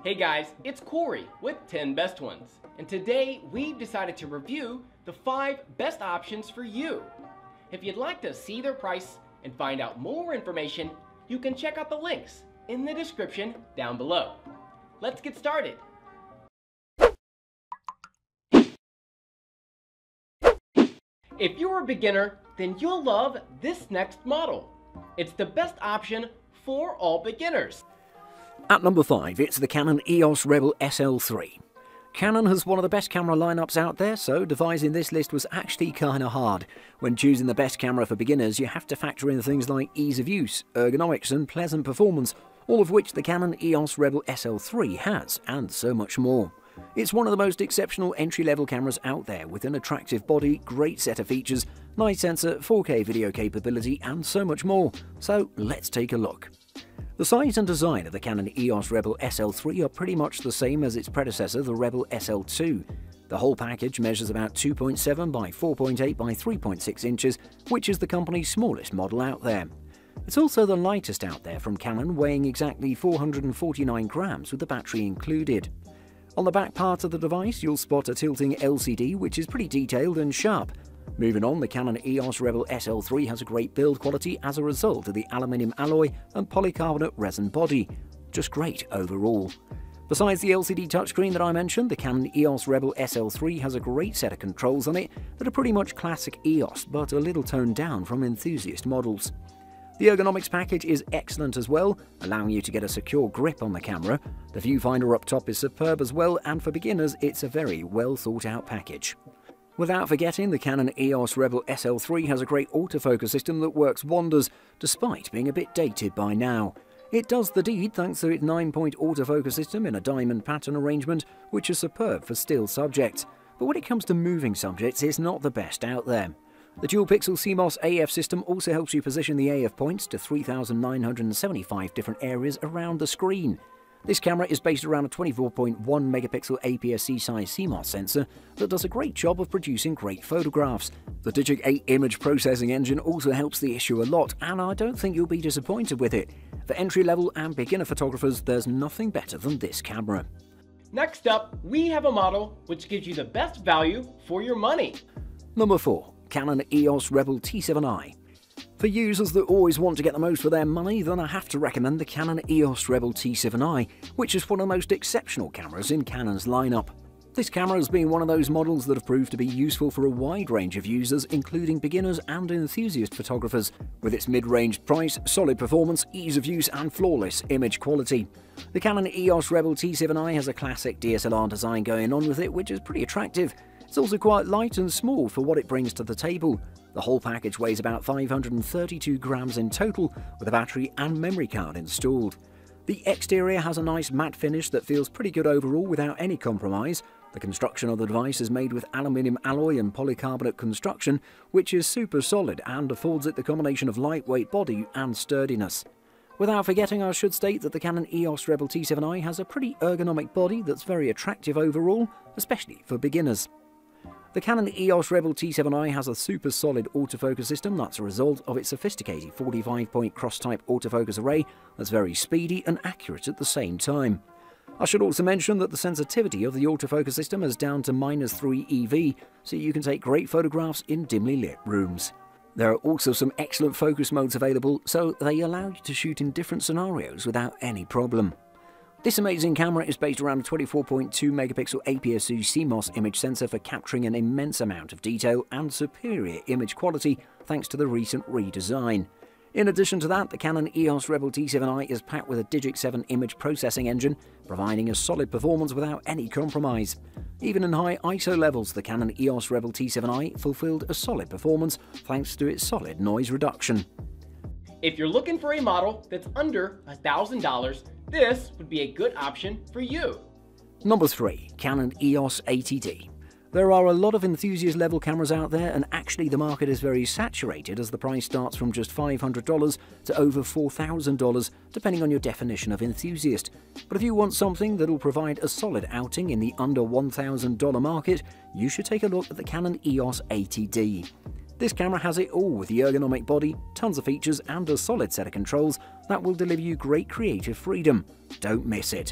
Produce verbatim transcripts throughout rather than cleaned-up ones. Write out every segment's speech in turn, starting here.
Hey guys, it's Corey with ten Best Ones, and today we've decided to review the five best options for you. If you'd like to see their price and find out more information, you can check out the links in the description down below. Let's get started. If you're a beginner, then you'll love this next model. It's the best option for all beginners. At number five, it's the Canon E O S Rebel S L three. Canon has one of the best camera lineups out there, so devising this list was actually kinda hard. When choosing the best camera for beginners, you have to factor in things like ease of use, ergonomics and pleasant performance, all of which the Canon E O S Rebel S L three has, and so much more. It's one of the most exceptional entry-level cameras out there, with an attractive body, great set of features, nice sensor, four K video capability and so much more. So let's take a look. The size and design of the Canon E O S Rebel S L three are pretty much the same as its predecessor, the Rebel S L two. The whole package measures about two point seven by four point eight by three point six inches, which is the company's smallest model out there. It's also the lightest out there from Canon, weighing exactly four hundred forty-nine grams with the battery included. On the back part of the device, you'll spot a tilting L C D, which is pretty detailed and sharp. Moving on, the Canon E O S Rebel S L three has a great build quality as a result of the aluminium alloy and polycarbonate resin body. Just great overall. Besides the L C D touchscreen that I mentioned, the Canon E O S Rebel S L three has a great set of controls on it that are pretty much classic E O S, but a little toned down from enthusiast models. The ergonomics package is excellent as well, allowing you to get a secure grip on the camera. The viewfinder up top is superb as well, and for beginners it's a very well thought out package. Without forgetting, the Canon E O S Rebel S L three has a great autofocus system that works wonders, despite being a bit dated by now. It does the deed thanks to its nine point autofocus system in a diamond pattern arrangement, which is superb for still subjects. But when it comes to moving subjects, it's not the best out there. The dual-pixel C MOS A F system also helps you position the A F points to three thousand nine hundred seventy-five different areas around the screen. This camera is based around a twenty-four point one megapixel A P S C size C MOS sensor that does a great job of producing great photographs. The Digic eight image processing engine also helps the issue a lot, and I don't think you'll be disappointed with it. For entry-level and beginner photographers, there's nothing better than this camera. Next up, we have a model which gives you the best value for your money. Number four. Canon E O S Rebel T seven i. For users that always want to get the most for their money, then I have to recommend the Canon E O S Rebel T seven i, which is one of the most exceptional cameras in Canon's lineup. This camera has been one of those models that have proved to be useful for a wide range of users, including beginners and enthusiast photographers, with its mid-range price, solid performance, ease of use and flawless image quality. The Canon E O S Rebel T seven i has a classic D S L R design going on with it, which is pretty attractive. It's also quite light and small for what it brings to the table. The whole package weighs about five hundred thirty-two grams in total, with a battery and memory card installed. The exterior has a nice matte finish that feels pretty good overall without any compromise. The construction of the device is made with aluminium alloy and polycarbonate construction, which is super solid and affords it the combination of lightweight body and sturdiness. Without forgetting, I should state that the Canon E O S Rebel T seven i has a pretty ergonomic body that's very attractive overall, especially for beginners. The Canon E O S Rebel T seven i has a super solid autofocus system that's a result of its sophisticated forty-five point cross-type autofocus array that's very speedy and accurate at the same time. I should also mention that the sensitivity of the autofocus system is down to minus three E V, so you can take great photographs in dimly lit rooms. There are also some excellent focus modes available, so they allow you to shoot in different scenarios without any problem. This amazing camera is based around a twenty-four point two megapixel A P S C C MOS image sensor for capturing an immense amount of detail and superior image quality thanks to the recent redesign. In addition to that, the Canon E O S Rebel T seven i is packed with a Digic seven image processing engine, providing a solid performance without any compromise. Even in high I S O levels, the Canon E O S Rebel T seven i fulfilled a solid performance thanks to its solid noise reduction. If you're looking for a model that's under one thousand dollars, this would be a good option for you. Number three. Canon E O S eighty D. There are a lot of enthusiast level cameras out there, and actually the market is very saturated as the price starts from just five hundred dollars to over four thousand dollars depending on your definition of enthusiast. But if you want something that'll provide a solid outing in the under one thousand dollar market, you should take a look at the Canon E O S eighty D. This camera has it all with the ergonomic body, tons of features and a solid set of controls that will deliver you great creative freedom. Don't miss it.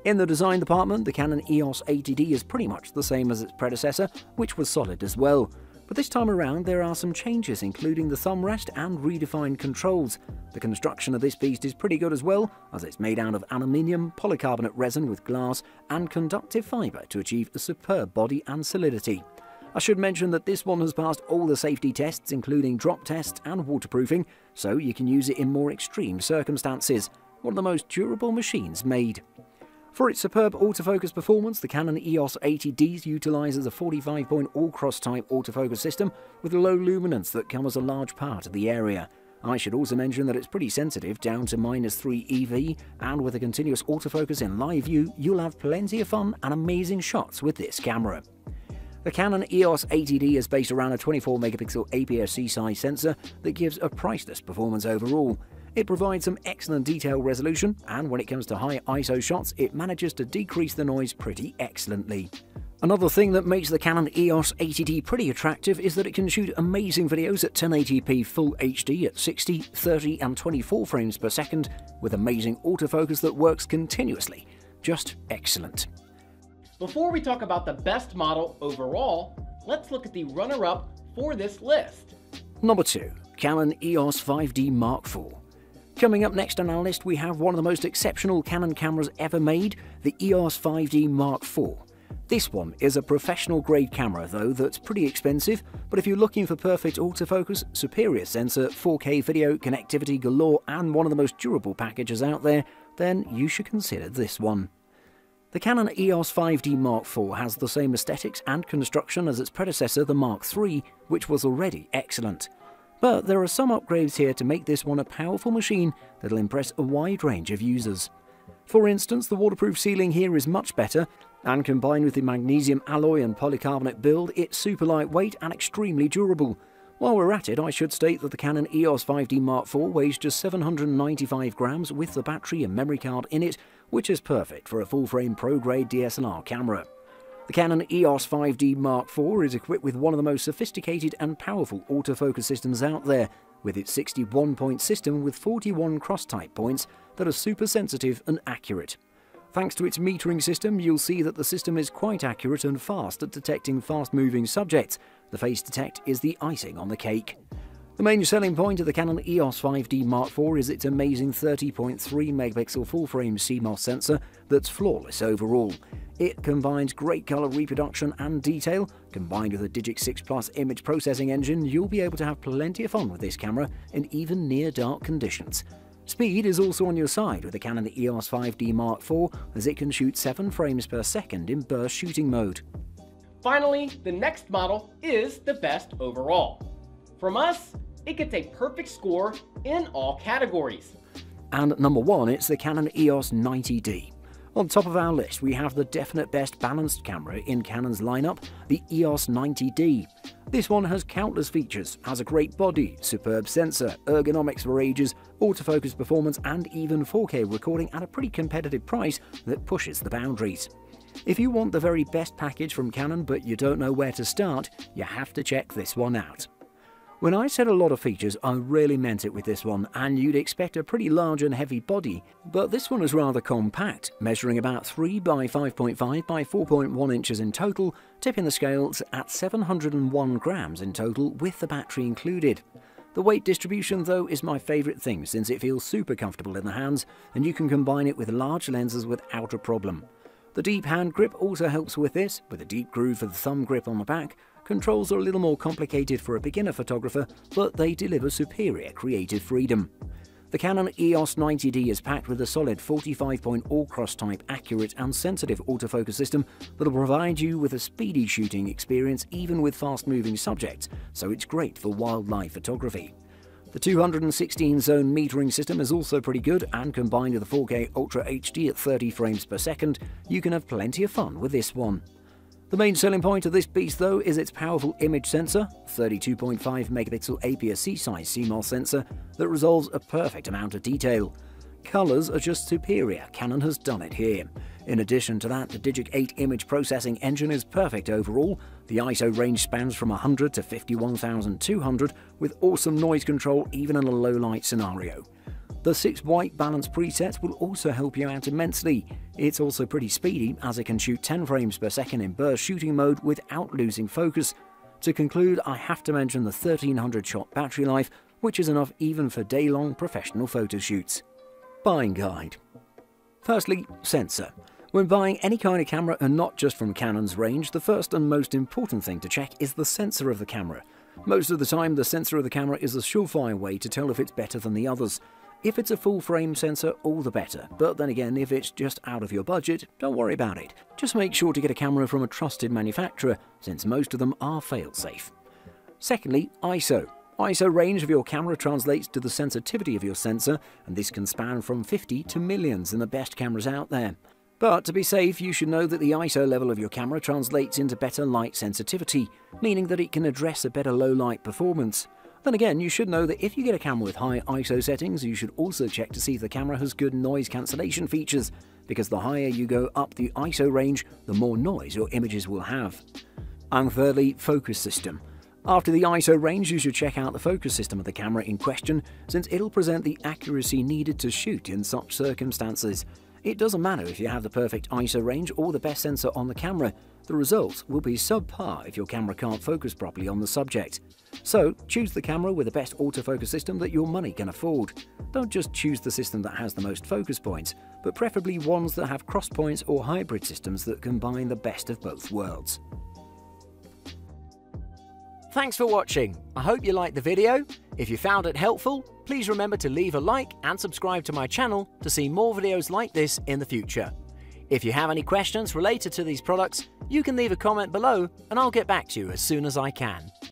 In the design department, the Canon E O S eighty D is pretty much the same as its predecessor, which was solid as well. But this time around there are some changes, including the thumb rest and redefined controls. The construction of this beast is pretty good as well, as it's made out of aluminium, polycarbonate resin with glass and conductive fibre to achieve a superb body and solidity. I should mention that this one has passed all the safety tests, including drop tests and waterproofing, so you can use it in more extreme circumstances. One of the most durable machines made. For its superb autofocus performance, the Canon E O S eighty D utilises a forty-five point all-cross type autofocus system with low luminance that covers a large part of the area. I should also mention that it's pretty sensitive down to minus three E V, and with a continuous autofocus in live view, you'll have plenty of fun and amazing shots with this camera. The Canon E O S eighty D is based around a twenty-four megapixel A P S C size sensor that gives a priceless performance overall. It provides some excellent detail resolution, and when it comes to high I S O shots, it manages to decrease the noise pretty excellently. Another thing that makes the Canon E O S eighty D pretty attractive is that it can shoot amazing videos at ten eighty p Full H D at sixty, thirty and twenty-four frames per second, with amazing autofocus that works continuously. Just excellent. Before we talk about the best model overall, let's look at the runner-up for this list. Number two. Canon E O S five D Mark four. Coming up next on our list, we have one of the most exceptional Canon cameras ever made, the E O S five D Mark four. This one is a professional-grade camera, though, that's pretty expensive, but if you're looking for perfect autofocus, superior sensor, four K video, connectivity galore, and one of the most durable packages out there, then you should consider this one. The Canon E O S five D Mark four has the same aesthetics and construction as its predecessor, the Mark three, which was already excellent. But there are some upgrades here to make this one a powerful machine that'll impress a wide range of users. For instance, the waterproof sealing here is much better, and combined with the magnesium alloy and polycarbonate build, it's super lightweight and extremely durable. While we're at it, I should state that the Canon E O S five D Mark four weighs just seven hundred ninety-five grams with the battery and memory card in it, which is perfect for a full-frame pro-grade D S L R camera. The Canon E O S five D Mark four is equipped with one of the most sophisticated and powerful autofocus systems out there, with its sixty-one point system with forty-one cross-type points that are super sensitive and accurate. Thanks to its metering system, you'll see that the system is quite accurate and fast at detecting fast-moving subjects. The face detect is the icing on the cake. The main selling point of the Canon E O S five D Mark four is its amazing thirty point three megapixel full-frame C MOS sensor that's flawless overall. It combines great colour reproduction and detail. Combined with a Digic six Plus image processing engine, you'll be able to have plenty of fun with this camera in even near-dark conditions. Speed is also on your side with the Canon E O S five D Mark four, as it can shoot seven frames per second in burst shooting mode. Finally, the next model is the best overall. From us, it gets a perfect score in all categories. And at number one, it's the Canon E O S ninety D. On top of our list, we have the definite best balanced camera in Canon's lineup, the E O S ninety D. This one has countless features, has a great body, superb sensor, ergonomics for ages, autofocus performance, and even four K recording at a pretty competitive price that pushes the boundaries. If you want the very best package from Canon but you don't know where to start, you have to check this one out. When I said a lot of features, I really meant it with this one, and you'd expect a pretty large and heavy body, but this one is rather compact, measuring about three by five point five by four point one inches in total, tipping the scales at seven hundred one grams in total with the battery included. The weight distribution, though, is my favourite thing since it feels super comfortable in the hands, and you can combine it with large lenses without a problem. The deep hand grip also helps with this, with a deep groove for the thumb grip on the back. Controls are a little more complicated for a beginner photographer, but they deliver superior creative freedom. The Canon E O S ninety D is packed with a solid forty-five point all-cross type accurate and sensitive autofocus system that will provide you with a speedy shooting experience even with fast-moving subjects, so it's great for wildlife photography. The two hundred sixteen zone metering system is also pretty good, and combined with the four K Ultra H D at thirty frames per second, you can have plenty of fun with this one. The main selling point of this beast, though, is its powerful image sensor, thirty-two point five megapixel A P S C size C MOS sensor that resolves a perfect amount of detail. Colours are just superior, Canon has done it here. In addition to that, the Digic eight image processing engine is perfect overall. The I S O range spans from one hundred to fifty-one thousand two hundred with awesome noise control even in a low light scenario. The six white balance presets will also help you out immensely. It's also pretty speedy as it can shoot ten frames per second in burst shooting mode without losing focus. To conclude, I have to mention the thirteen hundred shot battery life, which is enough even for day-long professional photo shoots. Buying guide. Firstly, sensor. When buying any kind of camera and not just from Canon's range, the first and most important thing to check is the sensor of the camera. Most of the time, the sensor of the camera is a surefire way to tell if it's better than the others. If it's a full-frame sensor, all the better, but then again, if it's just out of your budget, don't worry about it. Just make sure to get a camera from a trusted manufacturer, since most of them are fail-safe. Secondly, I S O. I S O range of your camera translates to the sensitivity of your sensor, and this can span from fifty to millions in the best cameras out there. But to be safe, you should know that the I S O level of your camera translates into better light sensitivity, meaning that it can address a better low-light performance. Then again, you should know that if you get a camera with high I S O settings, you should also check to see if the camera has good noise cancellation features, because the higher you go up the I S O range, the more noise your images will have. And thirdly, focus system. After the I S O range, you should check out the focus system of the camera in question, since it'll present the accuracy needed to shoot in such circumstances. It doesn't matter if you have the perfect I S O range or the best sensor on the camera, the results will be subpar if your camera can't focus properly on the subject. So, choose the camera with the best autofocus system that your money can afford. Don't just choose the system that has the most focus points, but preferably ones that have cross points or hybrid systems that combine the best of both worlds. Thanks for watching. I hope you liked the video. If you found it helpful, please remember to leave a like and subscribe to my channel to see more videos like this in the future. If you have any questions related to these products, you can leave a comment below and I'll get back to you as soon as I can.